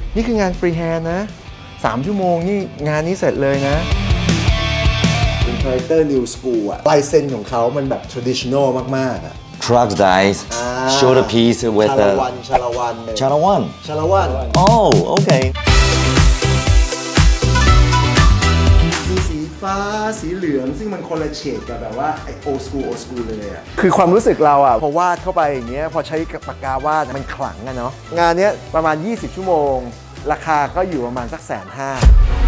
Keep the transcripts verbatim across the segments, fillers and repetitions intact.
นี่คืองานฟรีแฮนด์นะสามชั่วโมงนี่งานนี้เสร็จเลยนะเป็นคาแรคเตอร์ New School อะลายเซ็นของเขามันแบบ traditional มากๆอะ crocodiles shoulder piece with ชาละวันชาละวันชาละวันชาละวัน oh okay มีสีฟ้าสีเหลืองซึ่งมันคนละเฉดกับแบบว่าไอโอสกูโอสกูเลยอะคือความรู้สึกเราอะพอวาดเข้าไปอย่างเงี้ยพอใช้ปากกาวาดมันขลังอะเนาะงานเนี้ยประมาณยี่สิบชั่วโมงราคาก็อยู่ประมาณสักแสนห้า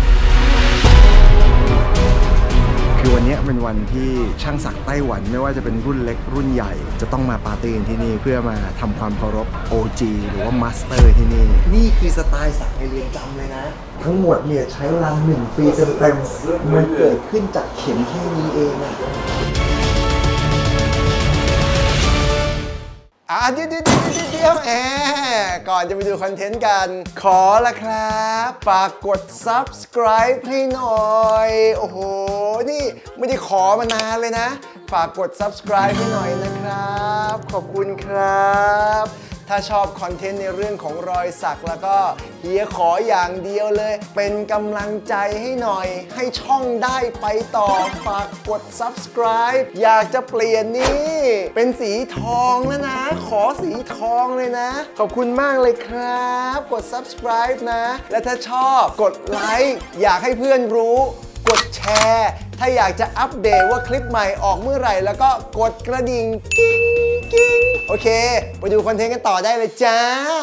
คือวันนี้เป็นวันที่ช่างศักดิ์ไต้หวันไม่ว่าจะเป็นรุ่นเล็กรุ่นใหญ่จะต้องมาปาร์ตี้ที่นี่เพื่อมาทำความเคารพ โอ จี หรือว่ามาสเตอร์ที่นี่นี่คือสไตล์ศักดิ์ในเรือนจำเลยนะทั้งหมดเนี่ยใช้เวลาหนึ่งปีเต็มๆมันเกิดขึ้นจากเข็มแค่นี้เองอะอ่ะเดี๋ยวเดี๋ยวเดี๋ยวแอบก่อนจะไปดูคอนเทนต์กันขอละครับฝากกด subscribe ให้หน่อยโอ้โหนี่ไม่ได้ขอมานานเลยนะฝากกด subscribe ให้หน่อยนะครับขอบคุณครับถ้าชอบคอนเทนต์ในเรื่องของรอยสักแล้วก็เฮียขออย่างเดียวเลยเป็นกำลังใจให้หน่อยให้ช่องได้ไปต่อฝากกด subscribe อยากจะเปลี่ยนนี่เป็นสีทองนะนะขอสีทองเลยนะขอบคุณมากเลยครับกด subscribe นะและถ้าชอบกดไลค์อยากให้เพื่อนรู้กดแชร์ถ้าอยากจะอัปเดตว่าคลิปใหม่ออกเมื่อไหร่แล้วก็กดกระดิ่งกิ้งกิ้งโอเคไปดูคอนเทนต์กันต่อได้เลยจ้า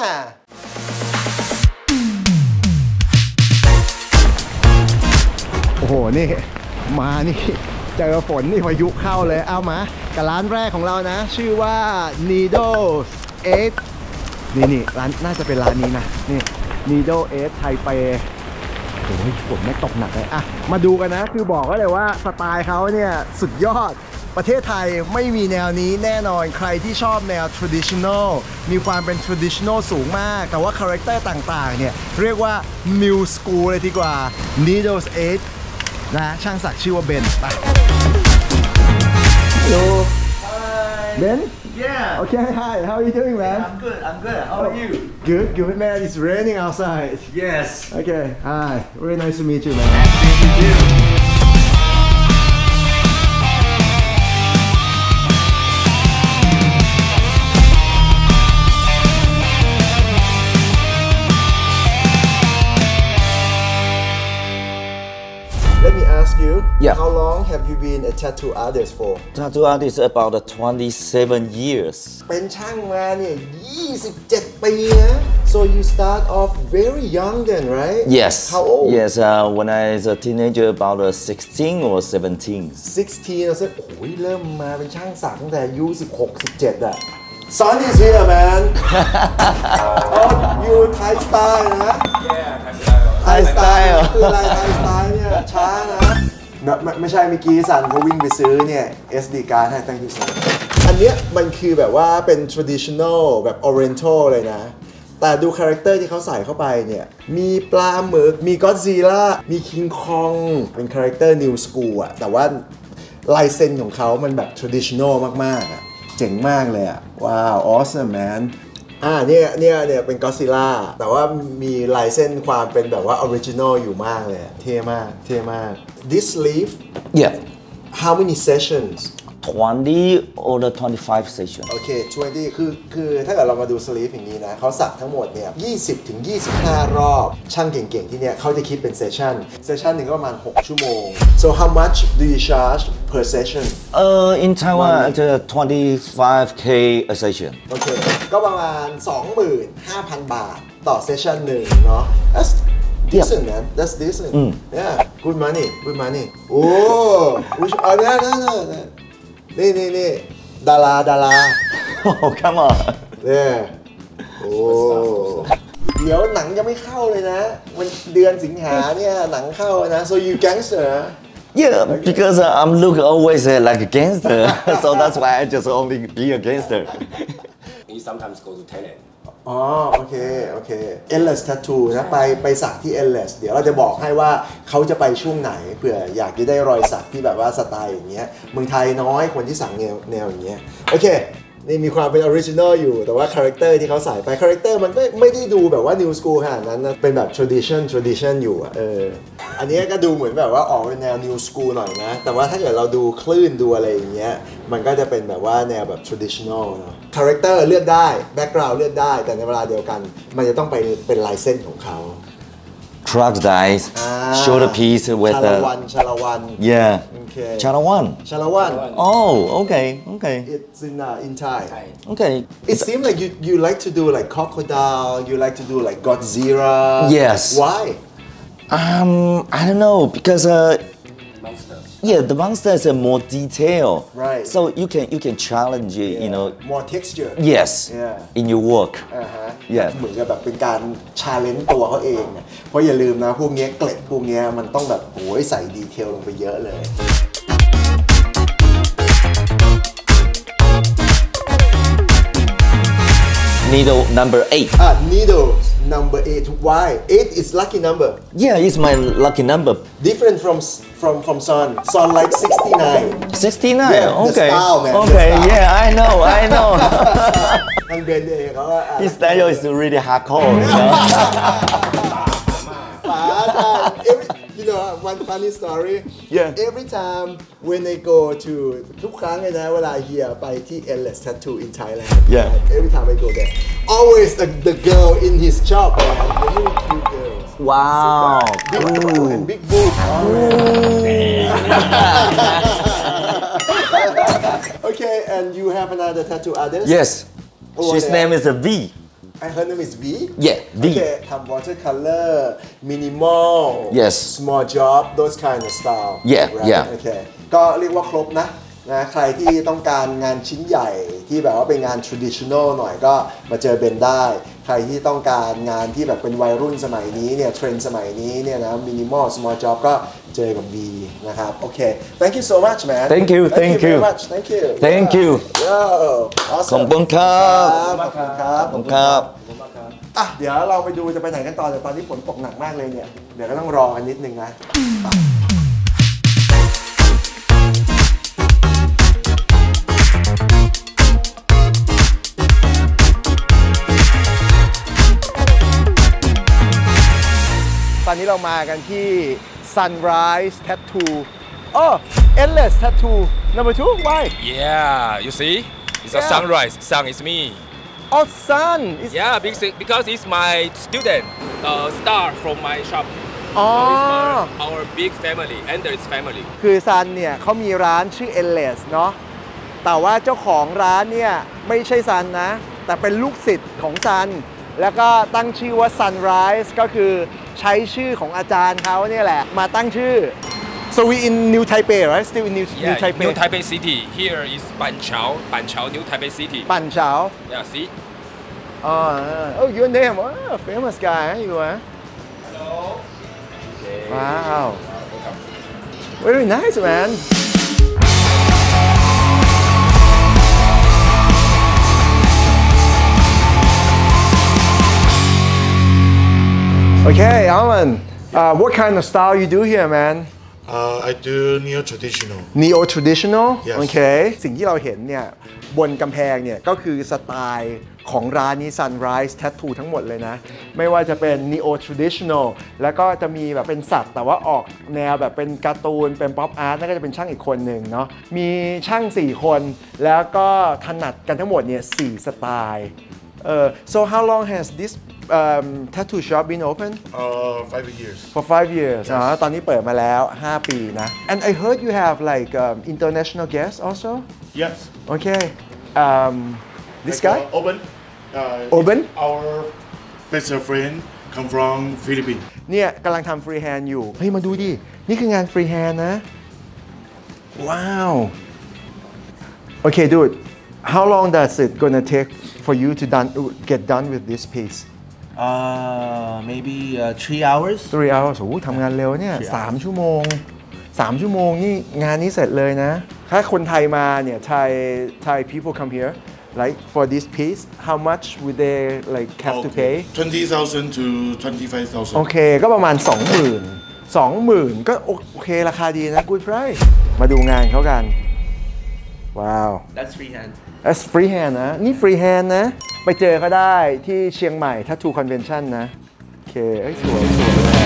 โอ้โหนี่มานี่เจอฝนนี่พายุเข้าเลยเอามากับร้านแรกของเรานะชื่อว่า Needle Eight นี่นี่ร้านน่าจะเป็นร้านนี้นะนี่ Needle Eight ไทเปโอ้ยฝนไม่ตกหนักเลยอะมาดูกันนะคือบอกก็เลยว่าสไตล์เขาเนี่ยสุดยอดประเทศไทยไม่มีแนวนี้แน่นอนใครที่ชอบแนว traditional มีความเป็น traditional สูงมากแต่ว่าคาแรคเตอร์ต่างๆเนี่ยเรียกว่า new school เลยดีกว่า Needles Eight นะช่างศักดิ์ชื่อว่าเบนไป Hello Ben Yeah. Okay, hi. How are you doing, man? I'm good. I'm good. How are you? Good, good, man. It's raining outside. Yes. Okay, hi. Very nice to meet you, man. Nice to meet you. Let me ask you, yeah. How long have you been a tattoo artist for? Tattoo artist about twenty-seven years. เป็นช่างมาเนี่ยยี่สิบเจ็ดปีนะ So you start off very young then, right? Yes. How old? Yes, uh, when I was a teenager, about uh, sixteen or seventeen. sixteen แล้วสิโอ้ยเริ่มมาเป็นช่างศักดิ์ตั้งแต่อายุสิบหก สิบเจ็ดอะ Son is here, man. Oh, you Thai style นะ Yeah, Thai style. Thai style คืออะไร Thai style เนี่ยช้านะไม่ไม่ใช่เมื่อกี้สันเขาวิ่งไปซื้อเนี่ย เอส ดี card ให้ thank you so much อันเนี้ยมันคือแบบว่าเป็น traditional แบบ oriental เลยนะแต่ดูคาแรคเตอร์ที่เขาใส่เข้าไปเนี่ยมีปลาหมึกมีก็อดซิลล่ามีคิงคองเป็นคาแรคเตอร์ new school อะแต่ว่าลายเซ็นของเขามันแบบ traditional มากๆอะเจ๋งมากเลยอะว้าว awesome man อ่าเนี่ยเนี่ยเนี่ยเป็นก็อดซิลล่าแต่ว่ามีลายเส้นความเป็นแบบว่าออริจินอลอยู่มากเลยเท่มากเท่มาก This sleeve Yeah. How many sessions twenty or twenty-five session. โอเคยี่สิบคือคือถ้าเกิดเรามาดูสลีฟอย่างนี้นะเขาสักทั้งหมดเนี่ยยี่สิบถึงยี่สิบห้ารอบช่างเก่งๆที่เนี่ยเขาจะคิดเป็นเซสชั่นเซสชั่นหนึ่งก็ประมาณหกชั่วโมง So how much do you charge per session Uh, in Taiwan, it's uh, twenty-five K a session. โอเคก็ประมาณ สองหมื่นห้าพัน บาทต่อเซสชั่นหนึ่งเนาะ That's decent man That's decent Yeah good money good money โอ้วิชอันนี้นี่นี่นี่นี่ดาราดารา Oh, come on. เนี่ยโอ้เดี๋ยวหนังยังไม่เข้าเลยนะมันเดือนสิงหาเนี่ยหนังเข้านะ so you gangster Yeah, because uh, I'm look always uh, like a gangster, so that's why I just only be a gangster. We sometimes go to Thailand. อ๋อโอเคโอเค Endless Tattoo นะไปไปสักที่ Endless เดี๋ยวเราจะบอกให้ว่าเขาจะไปช่วงไหนเผื่ออยากจะได้รอยสักที่แบบว่าสไตล์อย่างเงี้ยเมืองไทยน้อยคนที่สั่งแนวแนวอย่างเงี้ยโอเคนี่มีความเป็นออริจินอลอยู่แต่ว่าคาแรคเตอร์ที่เขาใส่ไปคาแรคเตอร์มันไม่ไม่ได้ดูแบบว่า new school ขนาดนั้นนะเป็นแบบ tradition tradition อยู่อะเอออันนี้ก็ดูเหมือนแบบว่าออกเป็นแนว new school หน่อยนะแต่ว่าถ้าเกิดเราดูคลื่นดูอะไรอย่างเงี้ยมันก็จะเป็นแบบว่าแนวแบบ traditional เนาะคาแรคเตอร์เลือกได้แบ็กกราวด์เลือกได้แต่ในเวลาเดียวกันมันจะต้องไปเป็นลายเส้นของเขา crocodiles, shoulder piece with the Chalawan, Chalawan. Yeah. Okay. Chalawan. Chalawan. Oh, okay, okay. It's in uh, in Thai. Okay. It seems like you you like to do like crocodile. You like to do like Godzilla. Yes. Why? Um, I don't know because uh, Monster. yeah, the monsters are more detail. Right. So you can you can challenge it, you know. More texture. Yes. Yeah. In your work. อ่าฮะ Yeah. เหมือนกับแบบเป็นการชาเลนจ์ตัวเขาเองอะเพราะอย่าลืมนะพวกเนี้ยเกล็ดพวกเนี้ยมันต้องแบบโอ้ยใส่ดีเทลลงไปเยอะเลย Needle number eight. อ่ะ needle number eight why eight is lucky number Yeah, it's my lucky number. different from from from sun sun like sixty-nine sixty-nine. Yeah, the okay. style, man, the Okay. style. Yeah, I know. I know. ทางเบนเองเขาว่า His style is really hardcore. You know? ป๋าใช่ every you know one funny story Yeah. every time when they go to ทุกครั้งเลยนะเวลาเฮียไปที่ Endless Tattoo in Thailand Yeah. every time I go there always the, the girl in his shop man very cute girls Wow. big Cool. and big boobs okay and you have another tattoo artist Yes. Oh, His yeah. name is a V. and her name is V Yeah, V. okay ทำ watercolor minimal Yes. small job those kind of style Yeah, right? yeah. okay ก็เรียกว่าครบนะนะใครที่ต้องการงานชิ้นใหญ่ที่แบบว่าเป็นงาน traditional หน่อยก็มาเจอเบนได้ใครที่ต้องการงานที่แบบเป็นวัยรุ่นสมัยนี้เนี่ยเทรนด์สมัยนี้เนี่ยนะ minimal small job ก็เจอกับ V นะครับโอเค thank you so much man Thank you, thank very you. much thank you Thank you. Yo awesome ขอบคุณครับขอบคุณครับขอบคุณครับอ่ะเดี๋ยวเราไปดูจะไปไหนกันต่อแต่ตอนนี้ฝนตกหนักมากเลยเนี่ยเดี๋ยวก็ต้องรอกันนิดนึงนะตอนนี้เรามากันที่ Sunrise Tattoo โอ้ Endless Tattoo number two why Yeah, you see, it's a Yeah. sunrise. Sun is me. oh sun is Yeah, because because it's my student, uh, star from my shop. อ๋อ So it's my, our big family, and its family. คือซันเนี่ยเขามีร้านชื่อ Endless เนาะแต่ว่าเจ้าของร้านเนี่ยไม่ใช่ซันนะแต่เป็นลูกศิษย์ของซันแล้วก็ตั้งชื่อว่า Sunrise ก็คือใช้ชื่อของอาจารย์เขาเนี่ยแหละมาตั้งชื่อ so we in New Taipei right still in New, New Yeah, Taipei New Taipei City. Here is Banqiao, Banqiao, New Taipei City. ปั่นเฉา Yeah, see. อ๋อ oh your name oh famous guy ฮะอยู่ฮะ Hello. wow very nice man okay Alan uh, what kind of style you do here man Uh, I do neo-traditional. neo traditional Yes. โอเคสิ่งที่เราเห็นเนี่ยบนกำแพงเนี่ยก็คือสไตล์ของร้านนี้ Sunrise Tattoo ทั้งหมดเลยนะ ไม่ว่าจะเป็น neo traditional แล้วก็จะมีแบบเป็นสัตว์แต่ว่าออกแนวแบบเป็นการ์ตูนเป็นป๊อปอาร์ตนั่นก็จะเป็นช่างอีกคนหนึ่งเนาะมีช่างสี่คนแล้วก็ถนัดกันทั้งหมดเนี่ยสี่สไตล์เออ so how long has this um, tattoo shop been open Uh, five years. for five years อ๋อตอนนี้เปิดมาแล้วห้าปีนะ and I heard you have like um, international guests also Yes. okay um, this Like, guy Uh, Oben. Uh, Oben? Our best friend come from Philippines. เนี่ยกำลังทำฟรีแฮนด์อยู่ เฮ้ย มาดูดิ นี่คืองานฟรีแฮนด์นะ ว้าว okay dude how long does it gonna take for you to done get done with this piece Uh, maybe uh, three hours. three hours โอ้โหทำงานเร็วเนี่ยสามชั่วโมงสามชั่วโมงนี่งานนี้เสร็จเลยนะ ถ้าคนไทยมาเนี่ย Thai Thai people come here like for this piece how much would they like have to pay Twenty thousand to twenty-five thousand. โอเค ก็ประมาณ สองหมื่น สองหมื่น ก็โอเคราคาดีนะ good price มาดูงานเขากัน ว้าว That's freehand. that's free hand นะนี่ free hand นะไปเจอเขาได้ที่เชียงใหม่ Tattoo Convention นะโอเคเอ้ยสวยสวยเลย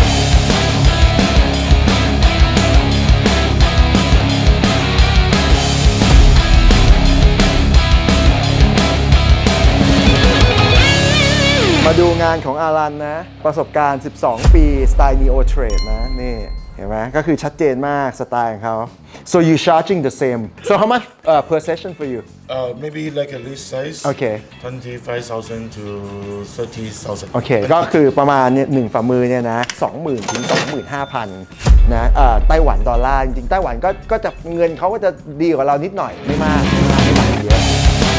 มาดูงานของอารันนะประสบการณ์สิบสองปีสไตล์ Neo Trade นะนี่เห็นไหมก็คือชัดเจนมากสไตล์ของเขา so you charging the same so how much uh, per session for you Uh, maybe like a list size. Okay. Twenty-five thousand to thirty thousand. โอเคก็คือประมาณเนี่ยหนึ่งฝ่ามือเนี่ยนะสองหมื่นถึงสองหมื่นห้าพันนะเอ่อไต้หวันดอลลาร์จริงๆไต้หวันก็ก็จะเงินเขาก็จะดีกว่าเรานิดหน่อยไม่มากไม่มากไม่ต่างเยอะ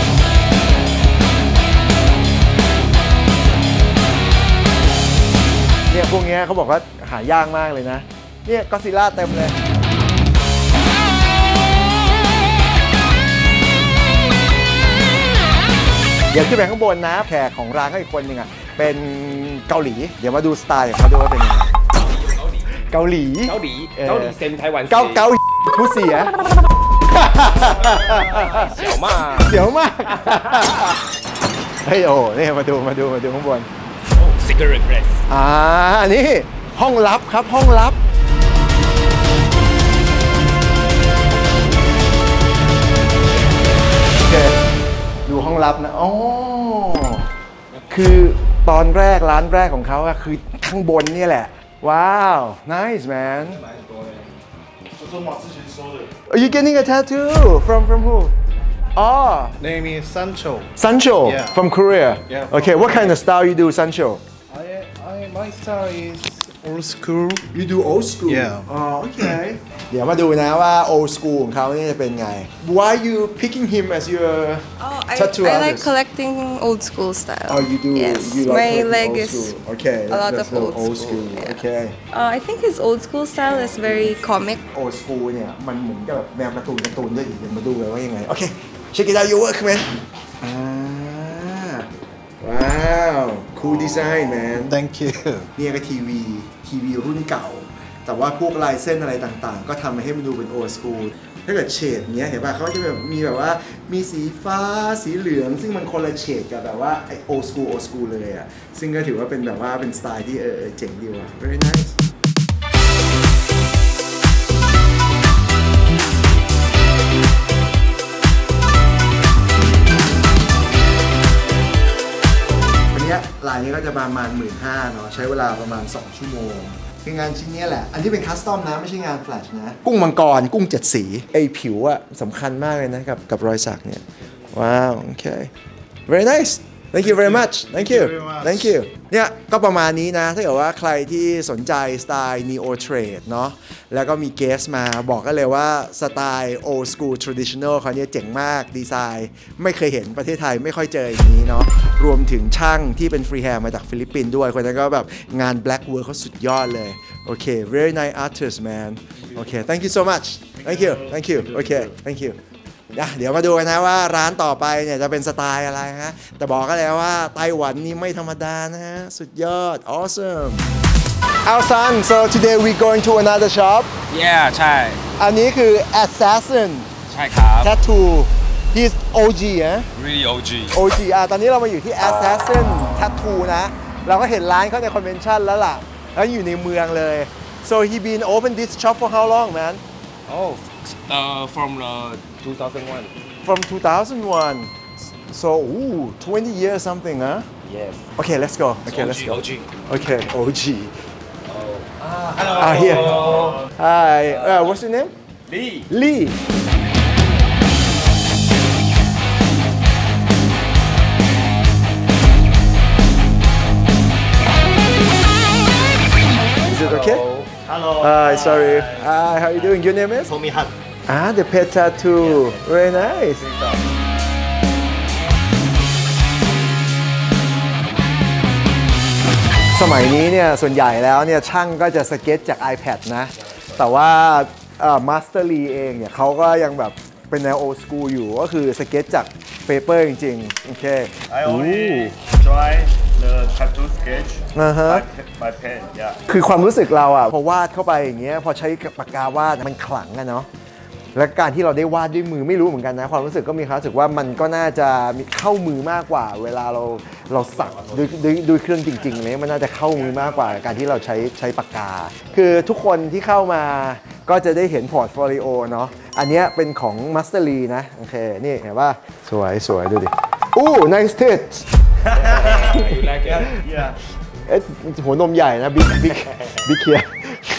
เนี่ยพวกนี้เขาบอกว่าหายากมากเลยนะเนี่ยก็ซิล่าเต็มเลยเดี๋ยวขึ้นไปข้างบนนะแขกของร้านก็อีกคนหนึ่งอ่ะเป็นเกาหลีเดี๋ยวมาดูสไตล์ของเขาดูว่าเป็นยังไงเกาหลีเกาหลีเกาหลีเซมไต้หวันเกาเกาผู้เสียเสี่ยวมากเสียวมากเฮ้ยโอ้นี่มาดูมาดูมาดูข้างบน Cigarette press อ่าอันนี้ห้องลับครับห้องลับโอเคดูห้องลับนะอ๋อคือตอนแรกร้านแรกของเขาอะคือข้างบนนี่แหละว้าว nice man Are you getting a tattoo from from who Oh Name is Sancho. Sancho Yeah. from Korea Yeah. Okay what kind of style you do Sancho I, I, my style is old school. You do old school Yeah. Oh okay เดี๋ยวมาดูนะว่า old school ของเขาเนี่ยจะเป็นไง Why you picking him as your Oh, I, tattoo I like artist? collecting old school style. Oh you do Yes, you like my collecting leg old is school. Okay a lot that's of old, old school. school Yeah. Okay Uh, I think his old school style is very comic. old school เนี่ยมันเหมือนกับแบบแนวการ์ตูนการ์ตูนด้วยอีกเดี๋ยวมาดูเลยว่ายังไงโอเค check it out your work man อ่าว้าว cool design man Thank you. เนี่ยก็ทีวีทีวีรุ่นเก่าแต่ว่าพวกลายเส้นอะไรต่างๆก็ทำให้มันดูเป็น old school ถ้าเกิดเฉดเนี้ยเห็นป่ะเขาจะแบบมีแบบว่ามีสีฟ้าสีเหลืองซึ่งมันคนละเฉดกับแบบว่าไอ old school old school เลยอ่ะซึ่งก็ถือว่าเป็นแบบว่าเป็นสไตล์ที่เออเจ๋งดีว่ะ very niceลายนี้ก็จะประมาณ หนึ่งหมื่นห้าพัน เนาะใช้เวลาประมาณสองชั่วโมงคืองานชิ้นนี้แหละอันที่เป็นคัสตอมนะไม่ใช่งานแฟลชนะกุ้งมังกรกุ้งเจ็ดสีไอผิวอะสำคัญมากเลยนะกับกับรอยสักเนี่ยว้าวโอเค very nice thank you very much thank you thank you เนี่ยก็ประมาณนี้นะถ้าเกิดว่าใครที่สนใจสไตล์ Neo Trade เนาะแล้วก็มีเกสมาบอกกันเลยว่าสไตล์ old school traditional เขาเนี่ยเจ๋งมากดีไซน์ไม่เคยเห็นประเทศไทยไม่ค่อยเจออย่างนี้เนาะรวมถึงช่างที่เป็นฟรีแฮนด์มาจากฟิลิปปินส์ด้วยคนนั้นก็แบบงาน black work เขาสุดยอดเลยโอเค very nice artist man โอเค thank you so much thank you thank you โอเค thank youเดี๋ยวมาดูกันนะว่าร้านต่อไปเนี่ยจะเป็นสไตล์อะไรฮะแต่บอกกันแล้วว่าไต้หวันนี่ไม่ธรรมดานะฮะสุดยอด awesome Alsan so today we going to another shop Yeah ใช่อันนี้คือ Assassin ใช่ครับ Tattoo he's โอ จี ฮะ Really โอ จีโอ จี อ่ะตอนนี้เรามาอยู่ที่ Assassin Tattoo นะเราก็เห็นร้านเขาในคอนเวนชั่นแล้วล่ะแล้วอยู่ในเมืองเลย so he been open this shop for how long man Oh uh, from the two thousand one from two thousand one so ooh twenty years something huh Yes okay let's go okay let's go โอ จี okay โอ จี Ah, hello. ah here hi uh, what's your name Lee. Lee Is it okay? Hello. Hi, sorry. Hi, how you doing? Your name is? Tommy Han. Ah, the pet tattoo. Very nice. สมัยนี้เนี่ยส่วนใหญ่แล้วเนี่ยช่างก็จะสเก็ตจาก iPad นะ แต่ว่ามาสเตอร์ลีเองเนี่ยเขาก็ยังแบบเป็นแนว old school อยู่ก็คือสเก็ตจากเปเปอร์จริงๆ โอเค I only try the tattoo sketch Uh-huh. by, by pen, yeah. คือความรู้สึกเราอ่ะพอวาดเข้าไปอย่างเงี้ยพอใช้ปากกาวาดมันขลังอะเนาะและการที่เราได้วาดด้วยมือไม่รู้เหมือนกันนะความรู้สึกก็มีความรู้สึกว่ามันก็น่าจะมีเข้ามือมากกว่า เวลาเราเราสักด้วยด้วยด้วยเครื่องจริงๆเลยมันน่าจะเข้ามือมากกว่าการที่เราใช้ใช้ปากกาคือทุกคนที่เข้ามาก็จะได้เห็นพอร์ตโฟลิโอเนาะอันนี้เป็นของ Master Lee นะโอเคนี่เห็นป่ะสวยสวยดูดิอู้ nice tits You like it? Yeah. เอ๊ะหัวนมใหญ่นะบิ๊กบิ๊กบิ๊กเคีย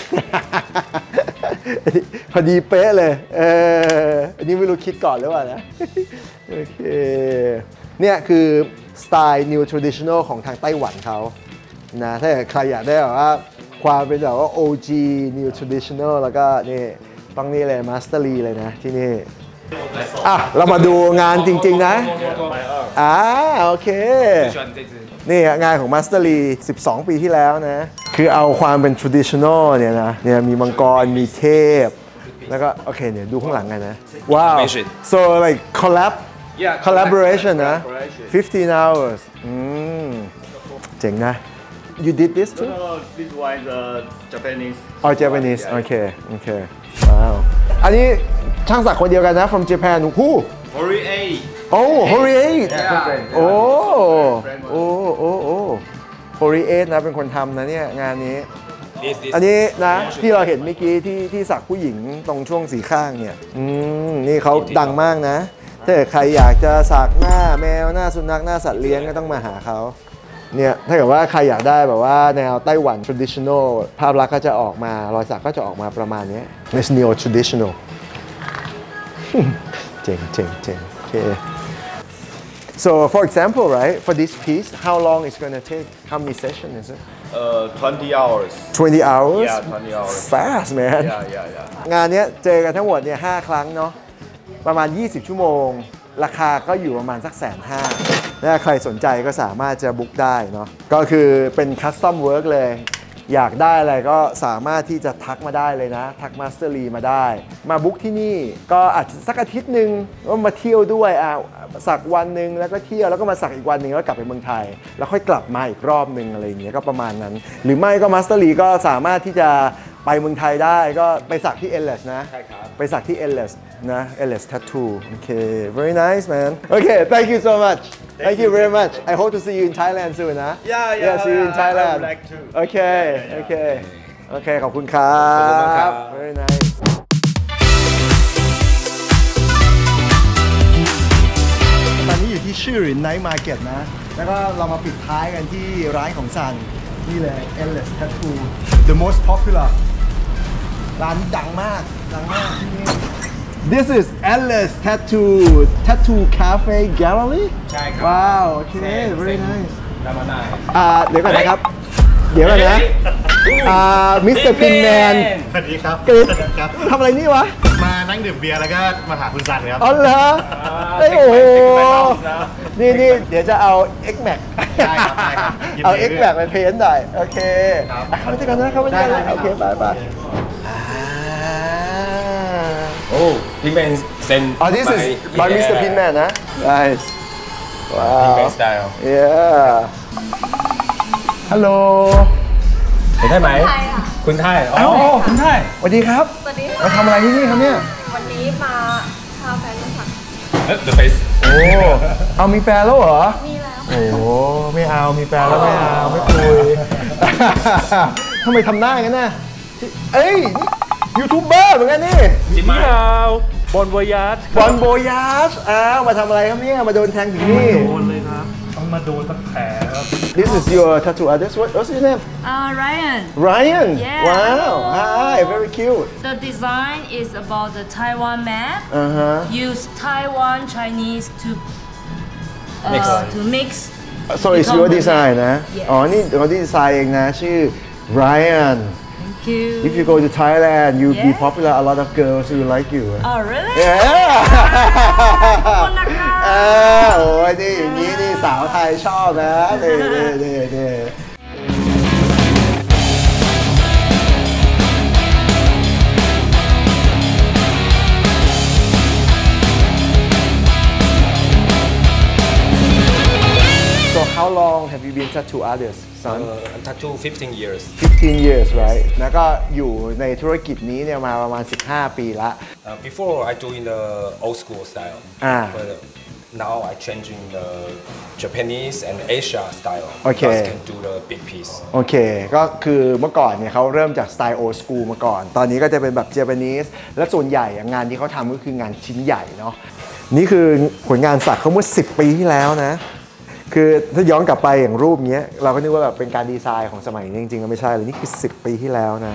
พอดีเป๊ะเลยเอออันนี้ไม่รู้คิดก่อนหรือเปล่านะโอเคเนี่ยคือสไตล์ New Traditional ของทางไต้หวันเขานะถ้าใครอยากได้แบบว่าความเป็นแบบว่า โอ จี New Traditional แล้วก็นี่ต้องนี่เลย Master Lee เลยนะที่นี่อ่ะเรามาดูงานจริงๆนะอ่าโอเคนี่งานของ Master Lee สิบสอง ปีที่แล้วนะคือเอาความเป็น traditional เนี่ยนะเนี่ยมีมังกรมีเทพแล้วก็โอเคเนี่ยดูข้างหลังกันนะว้าว so like collab collaboration นะfifteen hours อืมเจ๋งนะ you did this too No, no, this one is uh, Japanese. oh Japanese โอเคโอเคว้าวอันนี้ช่างศักดิ์คนเดียวกันนะ from Japan ฮู้ Hori A. โอ้โฮริเอทโอ้โอ้โอ้โอ้โฮริเอทนะเป็นคนทำนะเนี่ยงานนี้ This, this. อันนี้นะที่เราเห็นเมื่อกี้ที่ที่สักผู้หญิงตรงช่วงสีข้างเนี่ยอืมนี่เขาดังมากนะถ้าเกิดใครอยากจะสักหน้าแมวหน้าสุนัขหน้าสัตว์เลี้ยงก็ต้องมาหาเขาเนี่ยถ้าเกิดว่าใครอยากได้แบบว่าแนวไต้หวัน traditional ภาพลักษณ์ก็จะออกมารอยสักก็จะออกมาประมาณนี้ It's neo traditional เจ๋งเจ๋งเจ๋งโอเค so for example right for this piece how long is going to take how many sessions is it Uh, twenty hours. twenty hours Yeah, twenty hours. fast man Yeah, yeah, yeah. งานนี้เจอกันทั้งหมดเนี่ยห้าครั้งเนาะประมาณยี่สิบชั่วโมงราคาก็อยู่ประมาณสักแสนห้าถ้าใครสนใจก็สามารถจะบุ๊กได้เนาะก็คือเป็นคัสตอมเวิร์กเลยอยากได้อะไรก็สามารถที่จะทักมาได้เลยนะทัก Master Lee มาได้มาบุ๊กที่นี่ก็อาจจะสักอาทิตย์หนึ่งว่ามาเที่ยวด้วยอ่ะสักวันหนึ่งแล้วก็เที่ยวแล้วก็มาสักอีกวันหนึ่งแล้วกลับไปเมืองไทยแล้วค่อยกลับมาอีกรอบหนึ่งอะไรอย่างเงี้ยก็ประมาณนั้นหรือไม่ก็ Master Lee ก็สามารถที่จะไปเมืองไทยได้ก็ไปสักที่ Endless นะใช่ครับไปสักที่ Endless นะ Endless Tattoo โอเค very nice man okay thank you so much thank, thank you very much I hope to see you in Thailand soon นะ Yeah, yeah, yeah see you in yeah, Thailand I would like to. okay okay okay ขอบคุณครับ very nice ตอนนี้อยู่ที่ชื่อหรินไนท์มาร์เก็ตนะแล้วก็เรามาปิดท้ายกันที่ร้านของซันนี่เลย Endless Tattoo the most popular ร้านดังมากดังมากที่นี่ This is Endless Tattoo Tattoo Cafe Gallery ใช่ครับว้าวโอเค very nice ทำมาได้อ่าเดี๋ยวก่อนนะครับ เดี๋ยวก่อนนะอ่ามิสเตอร์พินแมนสวัสดีครับกริ๊ดทำอะไรนี่วะมานั่งดื่มเบียร์แล้วก็มาหาคุณซันครับอ๋อเหรอเอ้ยโอ้โหนี่นี่เดี๋ยวจะเอา X Max ได้ครับได้ครับยินดีเอา X ด้วย Max ไปเพ้นท์หน่อยโอเคครับเข้าไปด้วยกันนะเข้าไปด้วยกันนะโอเคไปไป Oh, Pinman send. Oh, this is by Mister Pinman นะ nice wow Pinman style. yeah hello เห็นได้ไหมคุณไทยอ๋อคุณไทยสวัสดีครับสวัสดีมาทำอะไรที่นี่ครับเนี่ยวันนี้มาพาแฟนมาสัก The face โอ้เอามีแฟนแล้วเหรอมีแล้วโอ้ไม่เอามีแฟนแล้วไม่เอาไม่คุยทำไมทำหน้าอย่างนั้นน่ะเอ้ยยูทูบเบอร์เหมือนกันนี่จริงไหมบอลวายาร์ดบอลโบยาสอ้าวมาทำอะไรครับเนี่ยมาโดนแทงถึงนี่โดนเลยครับต้องมาโดนตั้งแผลครับ This is your tattoo artist what what's your name Uh, Ryan. Ryan Yeah. wow hi very cute The design is about the Taiwan map. uh huh Use Taiwan Chinese to uh, Mix. to mix. so it's your design นะ Yes. อ๋อนี่เขาดีไซน์เองนะชื่อ Ryan Thank you. if you go to Thailand you be Yeah. popular a lot of girls will like you Oh really? เย้คุณนะคะเออโอ้ยนี่อย่างนี้นี่สาวไทยชอบนะนี่นี่นี่นี่ So how long have you been tattoo artist son Uh, tattoo fifteen years. fifteen years right แล้วก็อยู่ในธุรกิจนี้เนี่ยมาประมาณสิบห้าปีละ Uh, before I doing the old school style. Ah. But now I changing the Japanese and Asia style. Okay. Because can do the big piece. โอเคก็คือเมื่อก่อนเนี่ยเขาเริ่มจากสไตล์โอ สคูลมาก่อนตอนนี้ก็จะเป็นแบบเจแปนิสและส่วนใหญ่งานที่เขาทำก็คืองานชิ้นใหญ่เนาะนี่คือผลงานสักเขาเมื่อสิบปีที่แล้วนะคือถ้าย้อนกลับไปอย่างรูปเนี้ยเราก็นึกว่าแบบเป็นการดีไซน์ของสมัยนี้จริงๆก็ไม่ใช่เลยนี่คือสิบปีที่แล้วนะ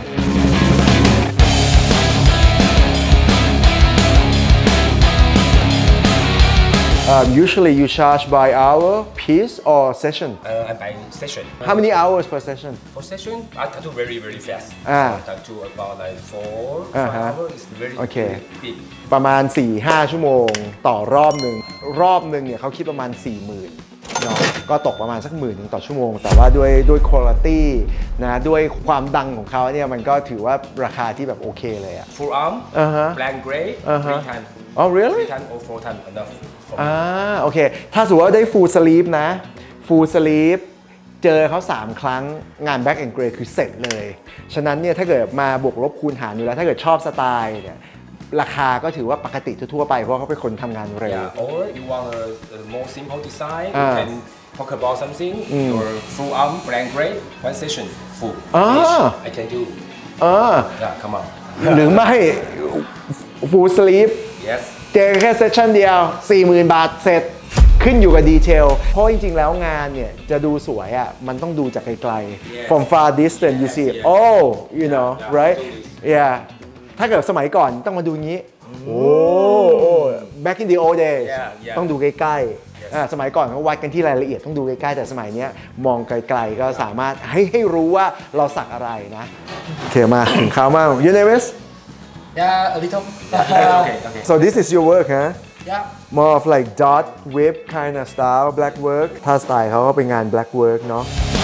Um, usually you charge by hour, piece or session? Uh, and by session. How many hours per session? For session, I tattoo very very fast. Ah. I tattoo about like four Uh-huh. five hours. It's very Okay. very big. ประมาณ สี่ห้า ชั่วโมงต่อรอบหนึ่งรอบหนึ่งเนี่ยเขาคิดประมาณ สี่หมื่น เนาะก็ตกประมาณสักหมื่นหนึ่งต่อชั่วโมงแต่ว่าด้วยด้วยคุณภาพนะด้วยความดังของเขาเนี่ยมันก็ถือว่าราคาที่แบบโอเคเลยอะ Full arm, Uh-huh. blank gray, Uh-huh. three times. Oh really? Three times or four times enough. For me. อ่าโอเคถ้าสมมติว่าได้ full sleeve นะ full sleeve เจอเขาสามครั้งงาน black and gray คือเสร็จเลยฉะนั้นเนี่ยถ้าเกิดมาบวกลบคูณหารอยู่แล้วถ้าเกิดชอบสไตล์เนี่ยราคาก็ถือว่าปกติทั่วๆไปเพราะเขาเป็นคนทำงานเร็ว Yeah, or you want a, a more simple design, Ah. you can talk about something. Your full arm, blank gray, one session, full. Ah. Finish. I can do. เออ Yeah, come on. หรือไม่ full sleeve Yes. เจอแค่เซสชั่นเดียว สี่หมื่น บาทเสร็จขึ้นอยู่กับดีเทลเพราะจริงๆแล้วงานเนี่ยจะดูสวยอ่ะมันต้องดูจากไกลๆ from far distance you see oh you know right yeah ถ้าเกิดสมัยก่อนต้องมาดูงี้โอ้ back in the old days Yeah, yeah. ต้องดูใกล้ๆอ่าสมัยก่อนเขาวัดกันที่รายละเอียดต้องดูใกล้ๆแต่สมัยเนี้ยมองไกลๆก็สามารถให้ให้รู้ว่าเราสักอะไรนะโอเคมาถึงเขามาก you name is Yeah, a little. okay, okay. so this is your work huh Yeah. more of like dot whip kind of style black work ถ้าสไตล์เขาก็เป็นงาน black work เนาะ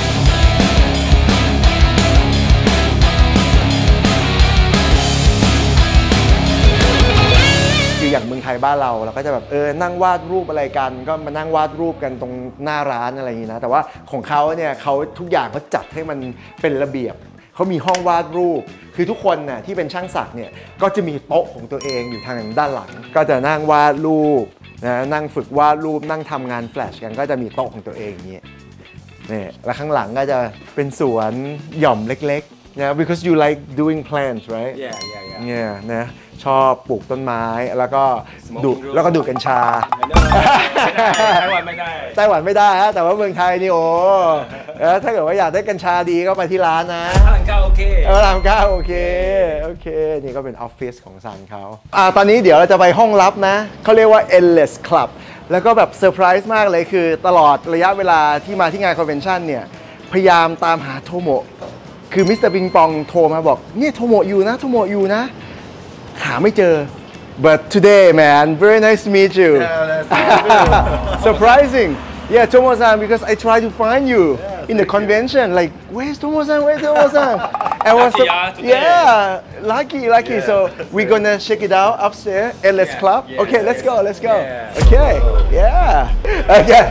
คืออย่างเมืองไทยบ้านเราเราก็จะแบบเออนั่งวาดรูปอะไรกันก็มานั่งวาดรูปกันตรงหน้าร้านอะไรอย่างนี้นะแต่ว่าของเขาเนี่ยเขาทุกอย่างเขาจัดให้มันเป็นระเบียบเขามีห้องวาดรูปคือทุกคนน่ะที่เป็นช่างศักดิ์เนี่ยก็จะมีโต๊ะของตัวเองอยู่ทางด้านหลังก็จะนั่งวาดรูปนะนั่งฝึกวาดรูปนั่งทำงานแฟลชกันก็จะมีโต๊ะของตัวเองอย่างนี้นี่แล้วข้างหลังก็จะเป็นสวนหย่อมเล็กๆนะ because you like doing plants right Yeah, yeah, yeah. เนี่ยนะชอบปลูกต้นไม้แล้วก็ดูดแล้วก็ดูดกัญชาไต้หวันไม่ได้ไต้หวันไม่ได้ฮะแต่ว่าเมืองไทยนี่โอ้เออถ้าเกิดว่าอยากได้กัญชาดีก็ไปที่ร้านนะพลังก้าโอเคเออรามเก้าโอเคโอเคนี่ก็เป็นออฟฟิศของซันเขาอ่าตอนนี้เดี๋ยวเราจะไปห้องลับนะเขาเรียกว่า Endless Club แล้วก็แบบเซอร์ไพรส์มากเลยคือตลอดระยะเวลาที่มาที่งานคอนเวนชั่นเนี่ยพยายามตามหาโทโมะคือมิสเตอร์ปิงปองโทรมาบอกเนี่ยโทโมะอยู่นะโทโมะอยู่นะหาไม่เจอ but today man very nice to meet you surprising yeah Tomo-san because I try to find you in the convention like where's Tomo-san where's Tomo-san and was Lucky, yeah, today. yeah lucky lucky so we're gonna check it out upstairs Endless Club okay let's go let's go okay yeah okay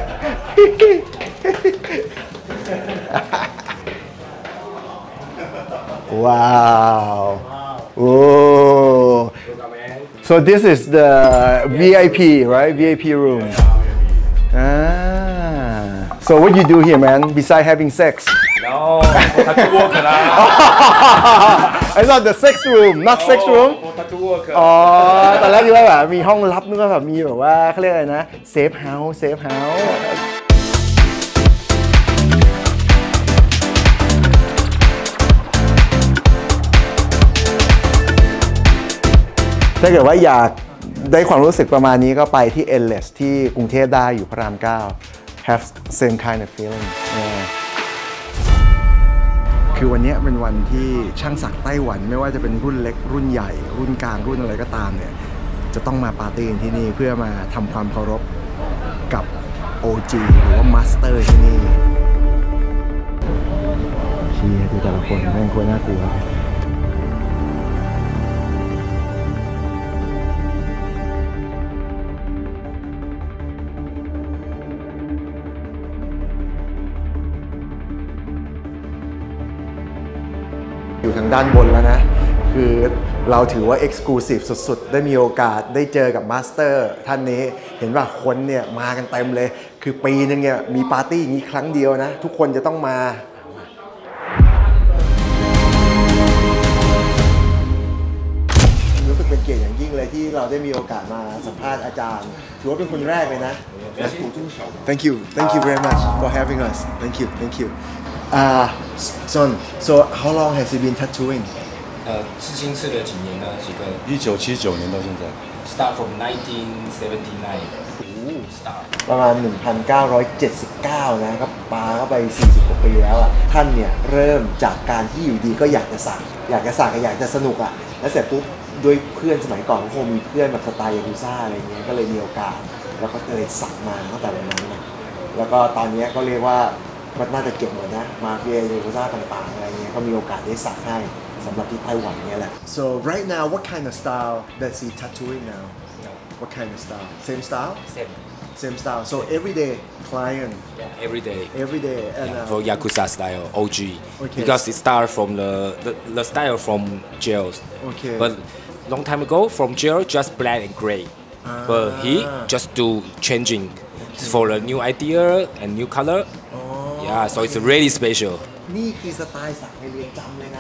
wow oh so this is the V I P right V I P room ah so what you do here man besides having sex No, tattoo worker นะ I thought the sex room not sex room tattoo worker อ๋อตอนแรกคิดว่าแบบมีห้องลับนึกว่าแบบมีแบบว่าเขาเรียกอะไรนะเซฟเฮาส์เซฟเฮาส์ถ้าเกิดว่าอยากได้ความรู้สึกประมาณนี้ก็ไปที่ Endless ที่กรุงเทพได้อยู่พระรามเก้า have same kind of feeling yeah. คือวันนี้เป็นวันที่ช่างศักดิ์ไต้หวันไม่ว่าจะเป็นรุ่นเล็กรุ่นใหญ่รุ่นกลางรุ่นอะไรก็ตามเนี่ยจะต้องมาปาร์ตี้ที่นี่เพื่อมาทำความเคารพกับ โอ จี หรือว่ามาสเตอร์ที่นี่เชียดูแต่ละคนแม่งควรน่ากลัวอยู่ทางด้านบนแล้วนะคือเราถือว่า Exclusive สุดๆได้มีโอกาสได้เจอกับมาสเตอร์ท่านนี้เห็นว่าคนเนี่ยมากันเต็มเลยคือปีนึงเนี่ยมีปาร์ตี้อย่างนี้ครั้งเดียวนะทุกคนจะต้องมารู้สึกเป็นเกียรติอย่างยิ่งเลยที่เราได้มีโอกาสมาสัมภาษณ์อาจารย์ถือว่าเป็นคนแรกเลยนะ Thank you thank you very much for having us thank you thank you uh son so how long has he been tattooing 呃，刺青刺了几年呢？几个一九七九年到现在。 ？Start from nineteen seventy-nine. Start. ประมาณ หนึ่งพันเก้าร้อยเจ็ดสิบเก้า นะครับปาเข้าไป สี่สิบ กว่าปีแล้วอ่ะท่านเนี่ยเริ่มจากการที่อยู่ดีก็อยากจะสักอยากจะสักอยากจะสนุกอ่ะแล้วเสร็จปุ๊บด้วยเพื่อนสมัยก่อนคงมีเพื่อนแบบสไตล์ยากุซ่าอะไรเงี้ยก็เลยมีโอกาสแล้วก็เลยสักมาตั้งแต่วันนั้นนะแล้วก็ตอนนี้ก็เรียกว่ามันน่าจะเก็บหมดนะมาเฟียยากุซ่าต่างๆอะไรเงี้ยก็มีโอกาสได้สักให้สำหรับที่ไต้หวันเนี่ยแหละ so right now what kind of style does he tattooing now what kind of style same style Same. same style so everyday client Yeah, every day. every day and Yeah, uh, for Yakuza style, O G. Okay. Because it start from the, the the style from jails. Okay. But long time ago, from jail, just black and gray. But he just do changing for a new idea and new color. Yeah, so it's really special. นี่คือสไตล์สักในเรือนจำเลยนะ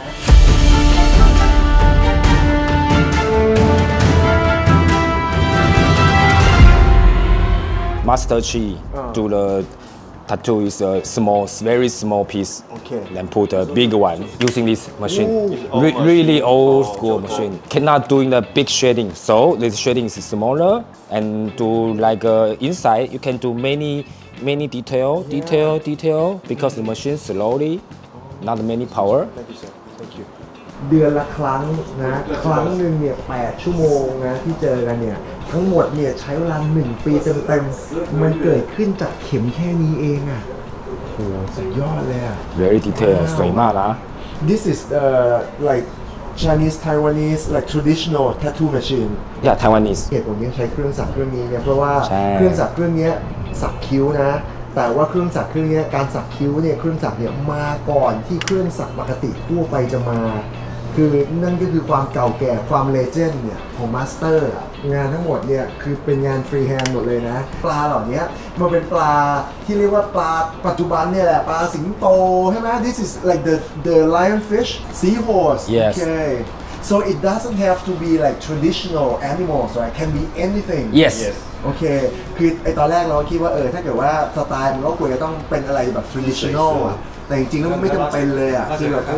Master Chi do the tattoo is a small, very small piece. Okay. Then put a big one using this machine. Re- really old school machine. Cannot doing the big shading. So this shading is smaller and do like uh, inside you can do many many detail, detail, detail because the machine slowly, not many power. Thank you sir Thank you เดือนละครั้งนะครั้งหนึ่งเนี่ยแปดชั่วโมงนะที่เจอกันเนี่ยทั้งหมดเนี่ยใช้เวลาหนึ่งปีเต็มๆมันเกิดขึ้นจากเข็มแค่นี้เองอ่ะโหสุดยอดเลยอ่ะ Very detail, สวยมากนะ This is uh, like Chinese Taiwanese like traditional tattoo machine Yeah, Taiwanese. เหตุผลนี้ใช้เครื่องสักเครื่องนี้เนี่ยเพราะว่าใช่เครื่องสักเครื่องนี้สักคิ้วนะแต่ว่าเครื่องสักเครื่องนี้การสักคิ้วเนี่ยเครื่องสักเนี่ยมาก่อนที่เครื่องสักปกติทั่วไปจะมาคือนั่นก็คือความเก่าแก่ความเลเจนด์เนี่ยของมาสเตอร์งานทั้งหมดเนี่ยคือเป็นงานฟรีแฮนด์หมดเลยนะปลาเหล่านี้มันเป็นปลาที่เรียกว่าปลาปัจจุบันเนี่ยแหละปลาสิงโตใช่ไหม This is like the the lionfish seahorse Yes. Okay so it doesn't have to be like traditional animals right can be anything Yes. โอเคคือไอตอนแรกเราคิดว่าเออถ้าเกิดว่าสไตล์มันก็ควรจะต้องเป็นอะไรแบบ traditional อ่ะแต่จริงๆแล้วมันไม่จำเป็นเลยอ่ะคือแบบโอ้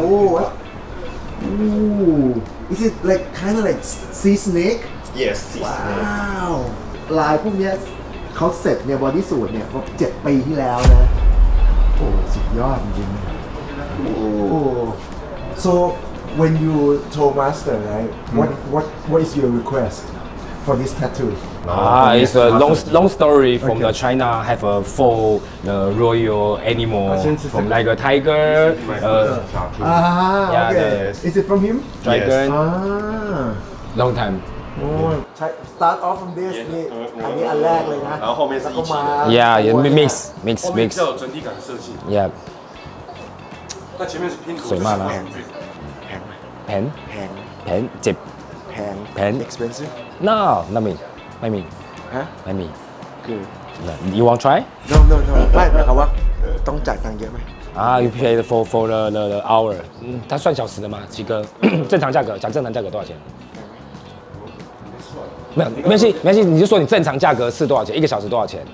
Ooh, is it like kind of like sea snake? Yes. Wow. ลายพวกเนี้ยเขาเสร็จเนี่ยบอดี้สูทเนี่ยก็เจ็ดปีที่แล้วนะ โอ้สุดยอดจริงๆโอ้ so when you told master right what what what is your request for this tattoo? Ah, it's a long long story from Okay. the China have a full the royal animal from like a tiger, uh, Ah, Yeah, okay. the- Is it from him? dragon. Ah. Long time. โอ้ยใช้ start off from this นี่อันนี้อันแรกเลยนะแล้วก็มา Yeah, yeah, mix mix 后面 mix. 比较有整体感的设计， Yeah, 那前面是拼图， 水嘛呢แพงไหม pen แพง pen เจ็บแพง Pen expensive No, ไม่มีไม่มีฮะไม่มีคือ You want try? no no no ไม่หมายความว่าต้องจ่ายตังค์เยอะไหม Ah, you pay for for the the, the hour. 嗯，它算小时的吗？几个正常价格？讲正常价格多少钱？没有，没关系，没关系，你就说你正常价格是多少钱？一个小时多少钱？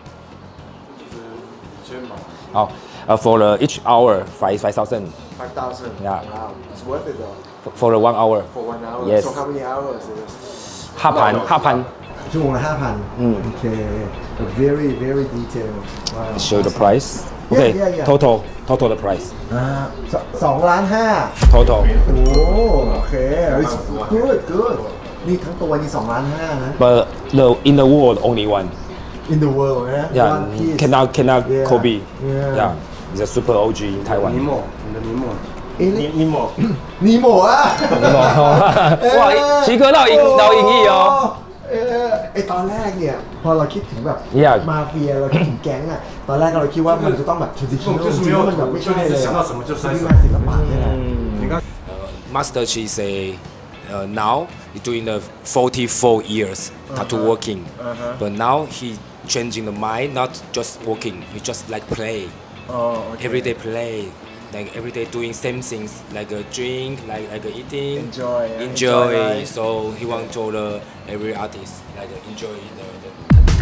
好，呃，for the each hour five five thousand five thousand Yeah. wow it's worth it though for the one hour. for one hour Yes. so how many hours is it ห้าพันห้าพันชั่วโมงละห้าพันอืมโอเค very very detailed wow Show the price. Okay, Yeah, yeah, yeah. total total the price. อ่าสสองล้านห้า Total. โอ้โอเค it's good good นี่ทั้งตัวนี่สองล้านห้านะ But the in the world only one. in the world นะ Yeah, one piece cannot cannot Yeah. copy. Yeah. Yeah, it's a super O G in Taiwan. 尼莫，你的尼莫， เอ๊ะ尼尼莫， นีโมะ哇，齐哥到影到影艺哦。 เออไอตอนแรกเนี่ยพอเราคิดถึงแบบ Yeah. มาเฟียเราคิดถึงแก๊งอะตอนแรกเราคิดว่ามันจะต้องแบบ traditional 就是จริ没ง有ๆมันแบบไม่ใช่เลย就一直想到什么就塞什么ศิลปะนี่แหละ你看， master she say uh, now he doing the forty-four years tattoo uh-huh. working, uh-huh. but now he changing the mind, not just working. He just like play, oh, okay. everyday play, like everyday doing same things, like a drink, like like a eating, enjoy, yeah. enjoy. enjoy so he want to the every artist like enjoy the. the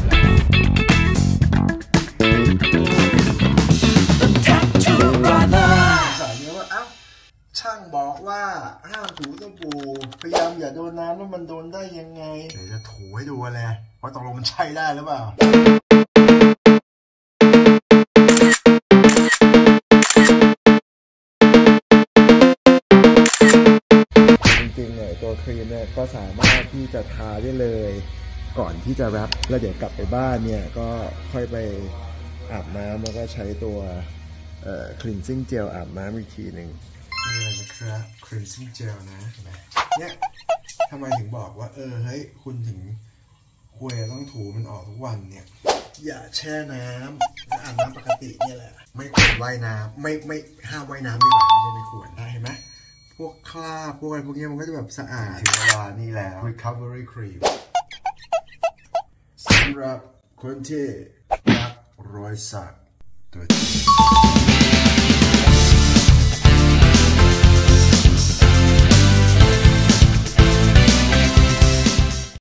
ช่างบอกว่าห้ามถูสบู่พยายามอย่าโดนน้ำแล้วมันโดนได้ยังไงเดี๋ยวจะถูให้ดูเลยว่าตกลงมันใช่ได้หรือเปล่าจริงๆเนี่ยตัวครีมเนี่ยก็สามารถที่จะทาได้เลยก่อนที่จะแรปแล้วเดี๋ยวกลับไปบ้านเนี่ยก็ค่อยไปอาบน้ำแล้วก็ใช้ตัวเอ่อ cleansing gel อาบน้ำอีกทีหนึ่งนี่เลยนะครับ cleansing gel นะเนี่ยทำไมถึงบอกว่าเออเฮ้ยคุณถึงควรต้องถูมันออกทุกวันเนี่ยอย่าแช่น้ำอาบน้ำปกติเนี่ยแหละไม่ควรว่ายน้ำไม่ไม่ห้ามว่ายน้ำดีกว่าไม่ใช่ไม่ควรได้เห็นไหมพวกคราบพวกอะไรพวกนี้มันก็จะแบบสะอาดถึงเวลานี่แล้ว recovery cream สำหรับคนที่รักรอยสักตัวจริง